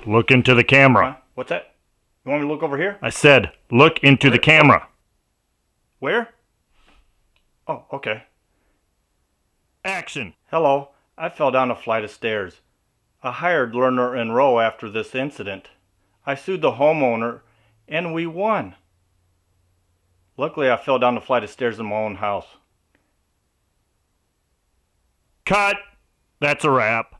look into the camera. What's that? You want me to look over here? I said, look into the camera. Where? Oh, okay. Action. Hello. I fell down a flight of stairs. I hired Lerner and Rowe after this incident. I sued the homeowner, and we won. Luckily, I fell down the flight of stairs in my own house. Cut. That's a wrap.